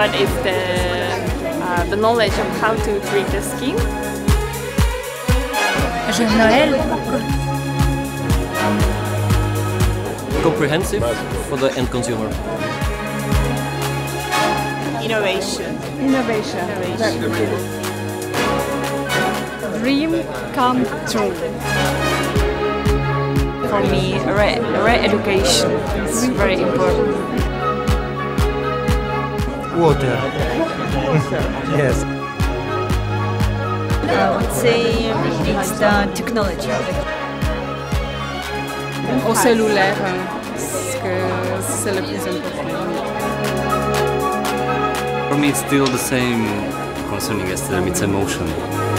one is the knowledge of how to treat the skin. JEAN-NOEL. Comprehensive for the end consumer. Innovation. Innovation. Dream come true. For me, re-education is very important. Water. Yes. I would say it's the technology. Au cellulaire, parce que c'est le plus important. For me, it's still the same concerning ESTHEDERM, it's emotion.